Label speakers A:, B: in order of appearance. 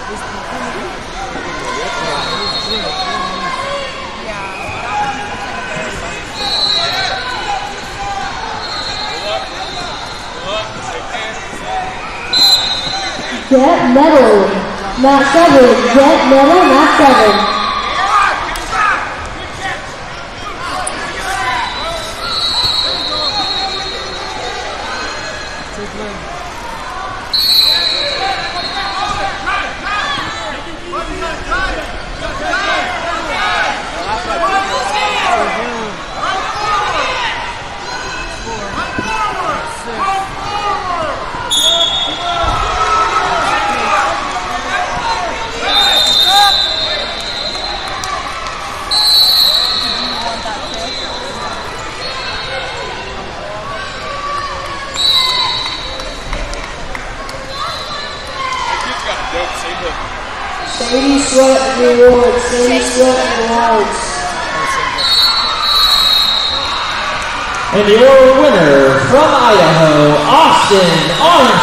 A: Get medal, not 7. Get medal, not 7. Sadie Sweat rewards. Sadie Sweat rewards.
B: And your winner from Idaho, Austin Armstrong.